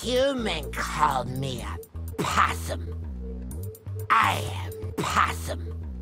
human call me a possum. I am Possum.